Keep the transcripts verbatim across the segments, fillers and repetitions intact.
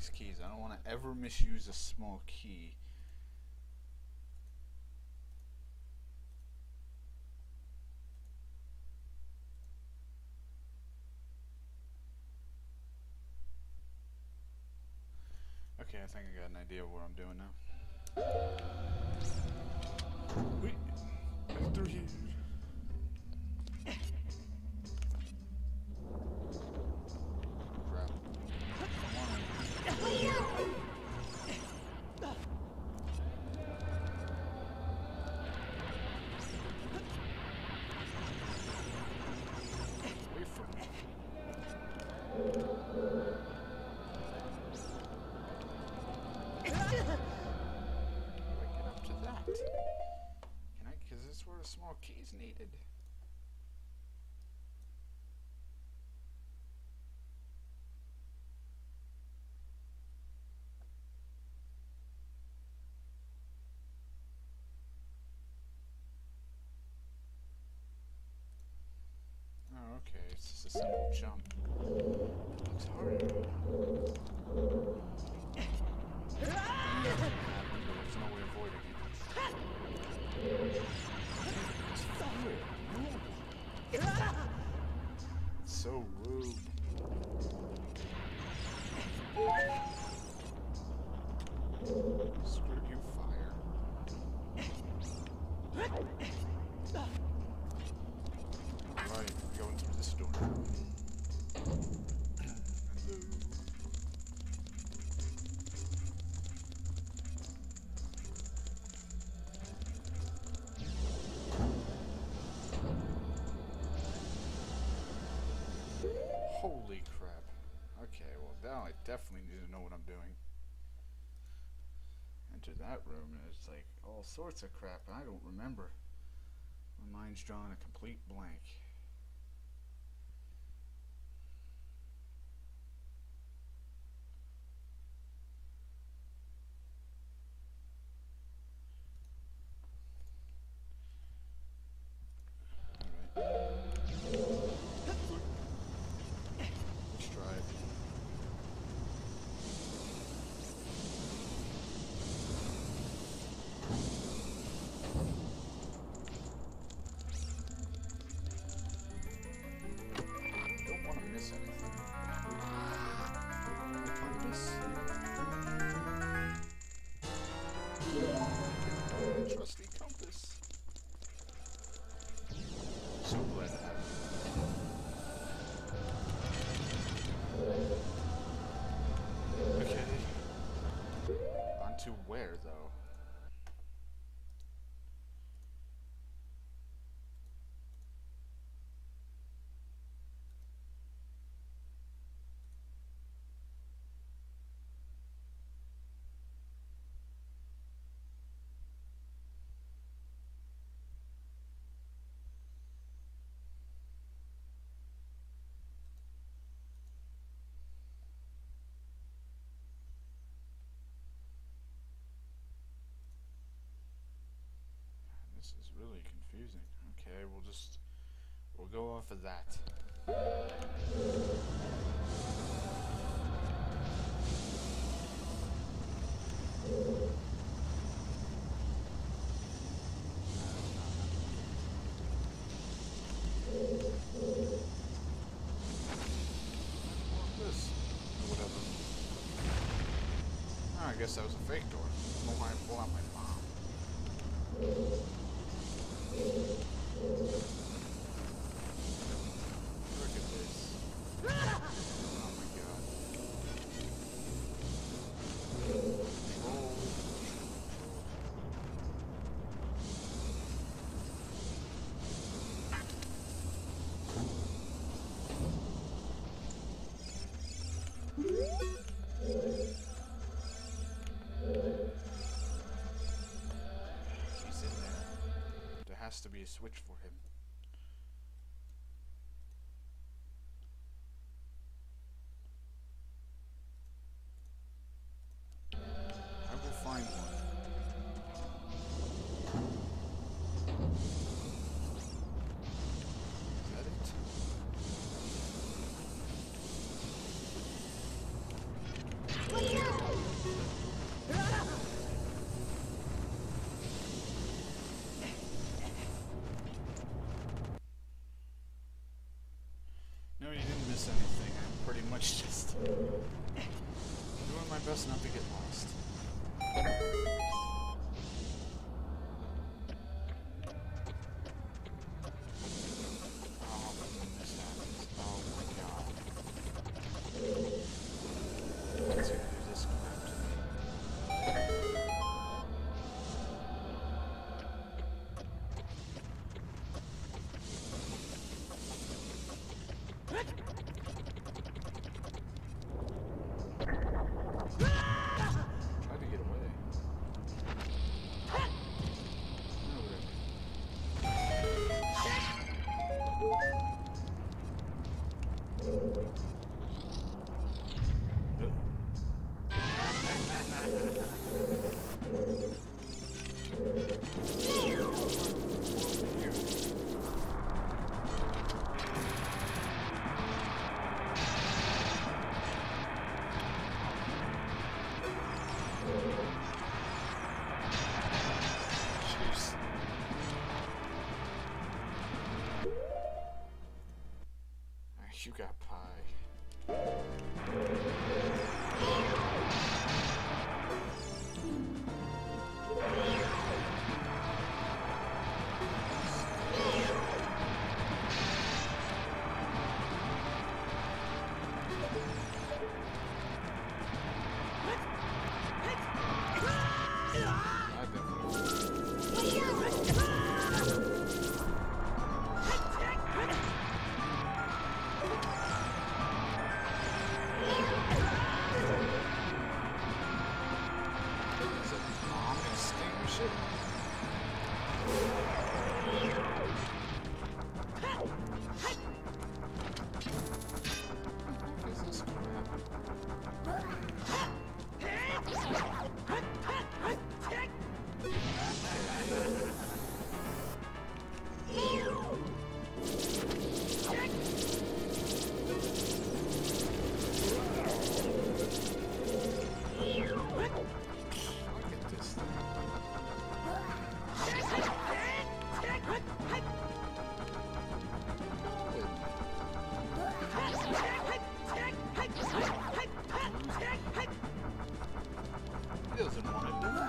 these keys. I don't want to ever misuse a small key. Okay, I think I got an idea of what I'm doing now. Wait, back through here. Crap. Come on. Away from me. Can I, because this is where the small key's needed. Oh, okay, it's just a simple jump. It looks harder. There's no way avoiding it. It's so rude. Screw you, fire. Alright, we're going through this door. Hello. Holy crap. Okay, well now I definitely need to know what I'm doing. Enter that room and it's like all sorts of crap and I don't remember. My mind's drawn a complete blank. Trusty compass. So glad to have it. Okay. On to where though? This is really confusing. Okay, we'll just, we'll go off of that. This, or whatever. Oh, I guess that was a fake door. Well, I pull out my bomb. Look at this. Oh my god. Control. He's in there. There has to be a switch for him. I will find one. Is that it? What best not to get lost. Oh, when this happens. Oh my god. Let's see if this crap to me. Tried to get away. No, whatever. Jeez. You got pie. He doesn't want to die.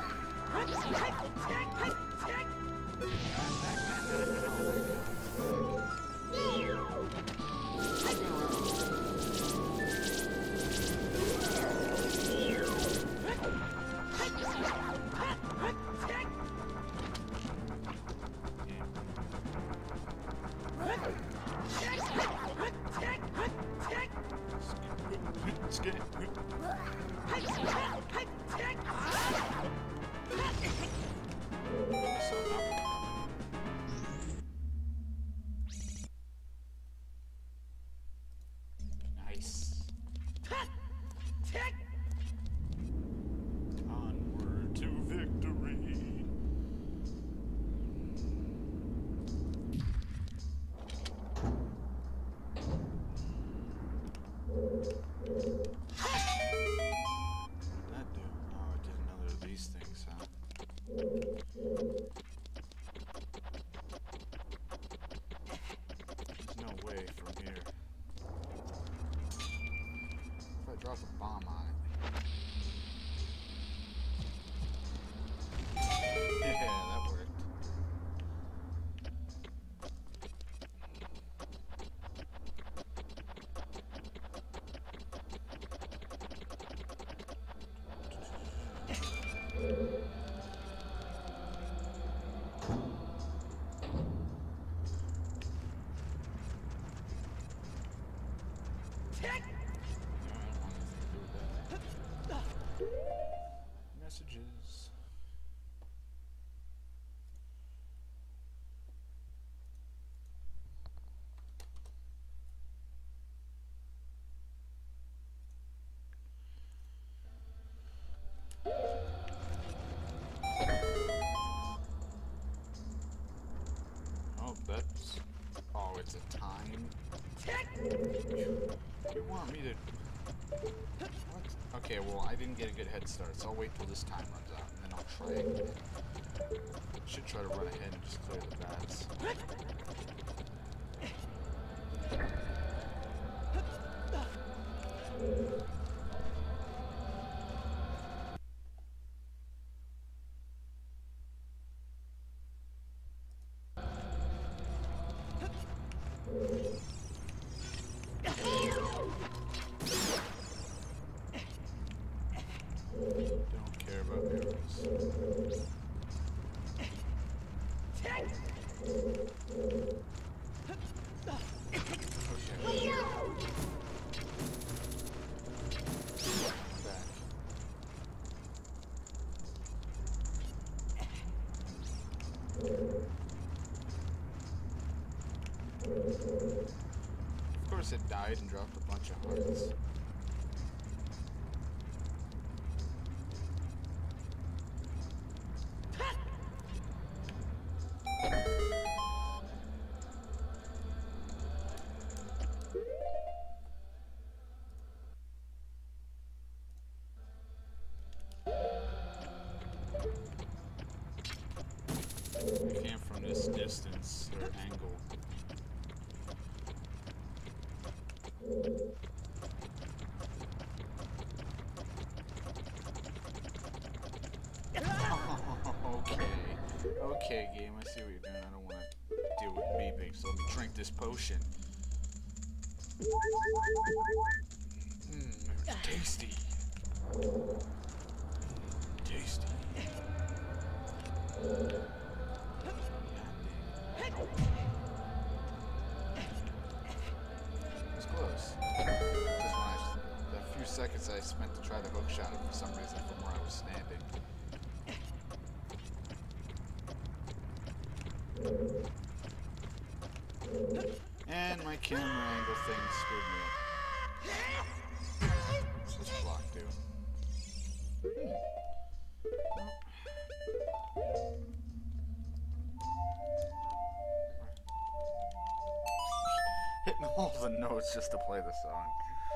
Skip. Nice. Onward to victory. That do? Oh, it did another of these things, huh? There's no way from here. If I drop a bomb on it. Yeah, that worked. Messages. Oh, that's... Oh, it's a time? You want me to... What? Okay, well, I didn't get a good head start, so I'll wait till this time runs out, and then I'll try again. Should try to run ahead and just clear the bats. Of course it died and dropped a bunch of hearts. I came from this distance or angle. Okay. Okay, game, I see what you're doing. I don't want to deal with beeping, so let me drink this potion. Mmm, it's tasty. Tasty. It's close. Just when I, the few seconds I spent to try the hook shot it for some reason from where I was standing. And my camera angle thing screwed me up. What's this block do? Hmm. Hitting all the notes just to play the song.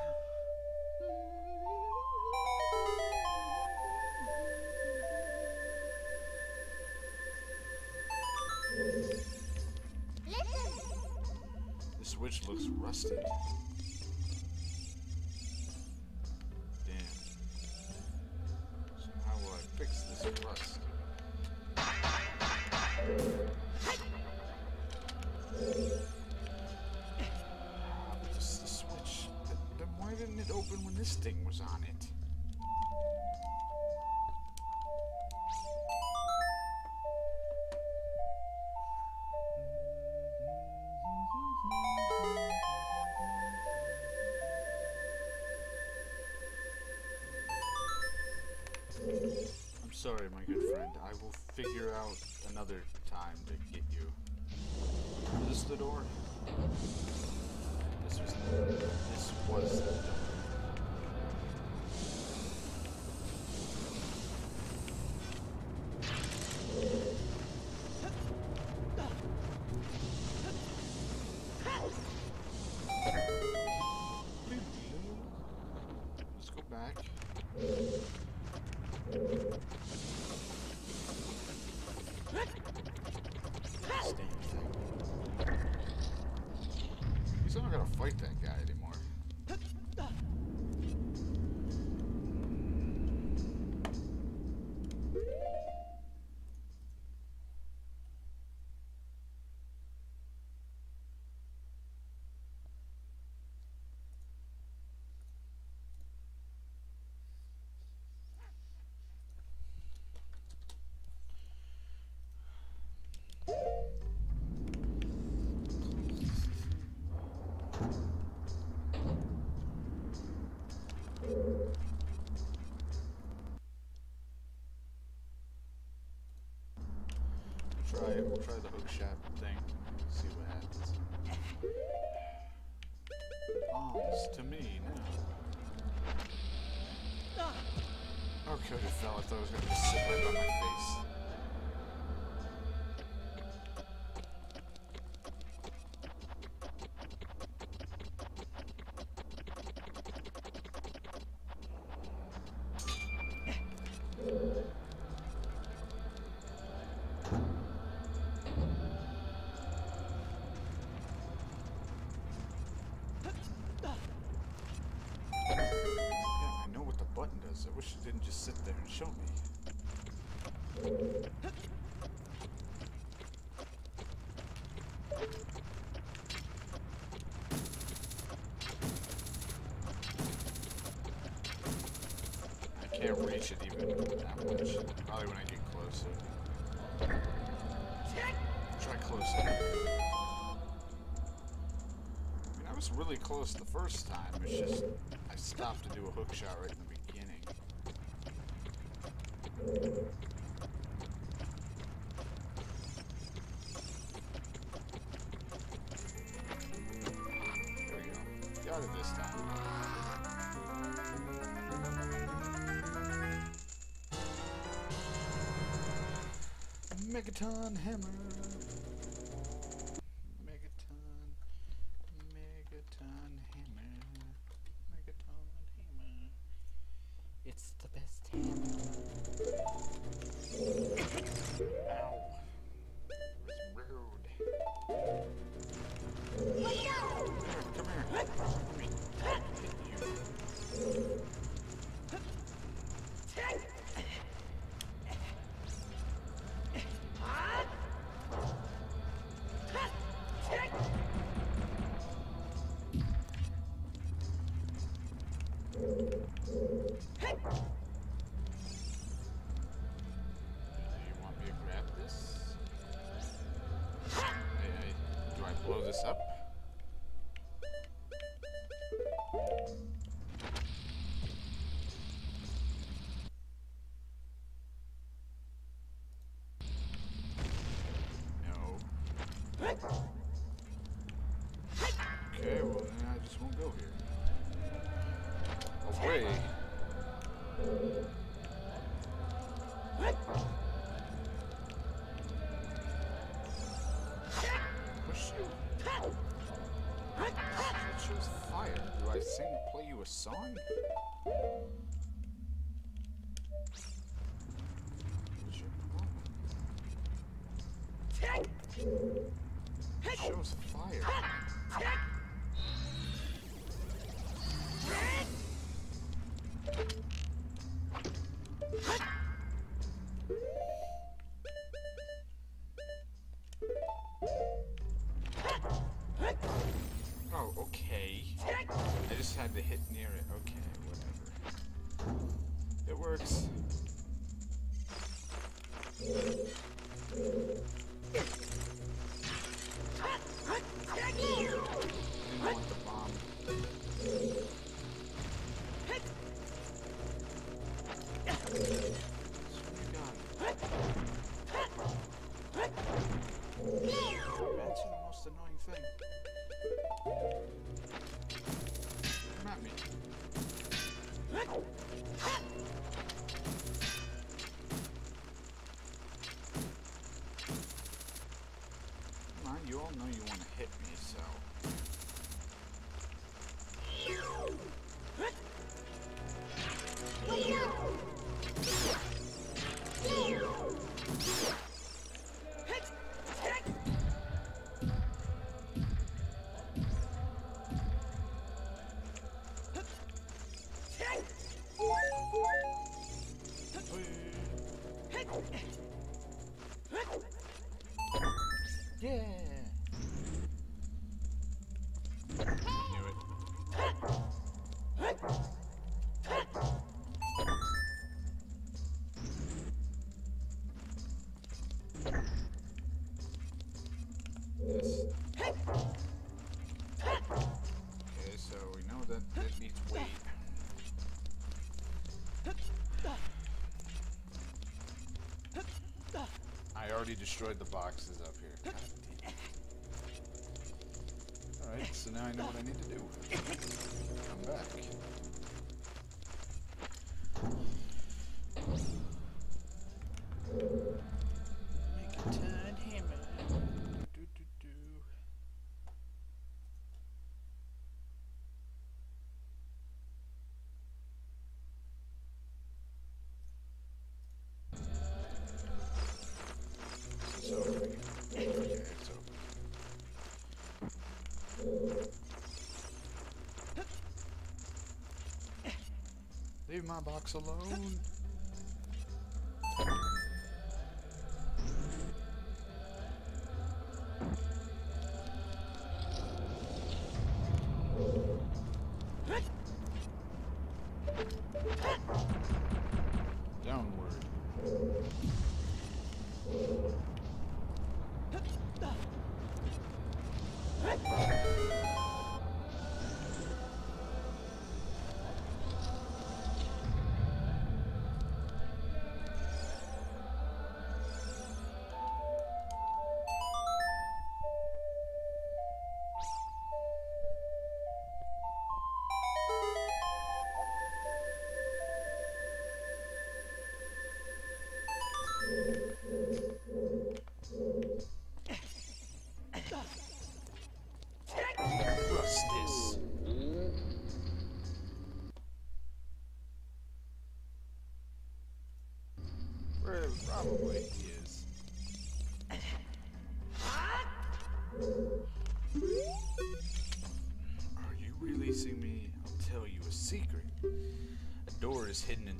The switch looks rusted. Damn. So how will I fix this rust? This is the switch. Then why didn't it open when this thing was on it? I'm sorry, my good friend. I will figure out another time to get you. Is this the door? This was the, this was the door. Let's go back. He's not gonna fight that guy anymore. Try it. We'll try the hook shot thing. See what happens. Palms to me now. Okay, it fell. I thought it was gonna just sit right on my face. I wish it didn't just sit there and show me. I can't can't reach it even that much. Probably when I get closer. Try closer. I mean, I was really close the first time. It's just I stopped to do a hook shot right in the beginning. There we go. Got it this time. Megaton hammer. Megaton. Megaton hammer. Megaton hammer. It's the best hammer. Ow. It's rude. Come here. Come here. Let me hit you. Blow this up. No. Okay, well then I just won't go here. Away. Do I sing, play you a song? What's your problem? It shows fire. Oh, okay. I just had to hit near it. Okay, whatever. It works. I didn't want the bomb. So you got it. That's the most annoying thing. Come at me. Come on, you all know you want to hit me, so. Yeah. Knew it. This. Okay, so we know that it needs weight. I already destroyed the boxes up here. Alright, so now I know what I need to do. Come back. Make a turn hammer. Do, do, do. It's over. Okay, it's over. Leave my box alone.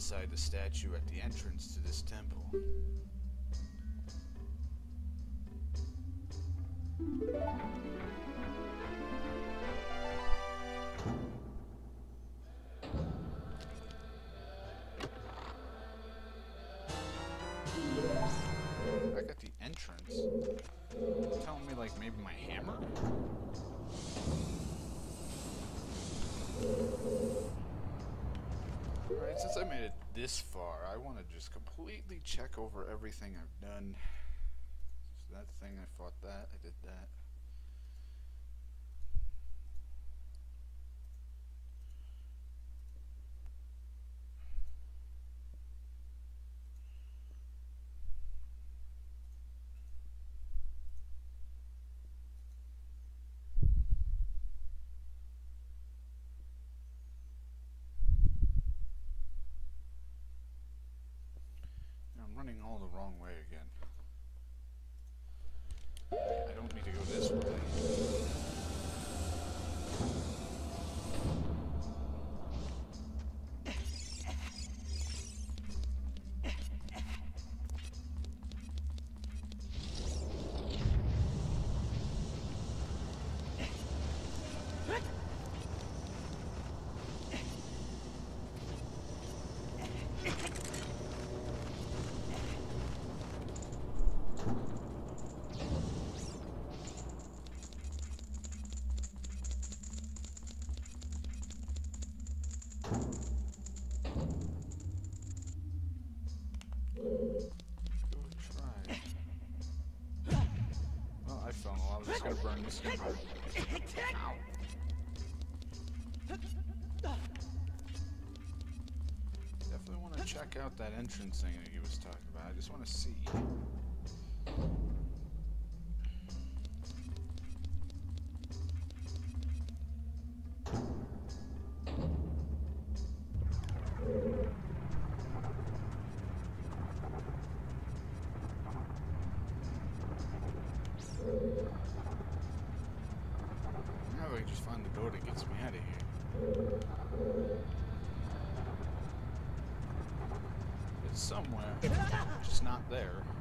inside the statue at the entrance to this temple. Back at the entrance? You're telling me, like, maybe my hammer? Alright, since I made it this far, I want to just completely check over everything I've done. So that thing, I fought that, I did that. Running all the wrong way again. I don't need to go this way. Just gotta burn this guy. Ow. Definitely want to check out that entrance thing that he was talking about. I just want to see. Just find the door that gets me out of here. It's somewhere, just not there.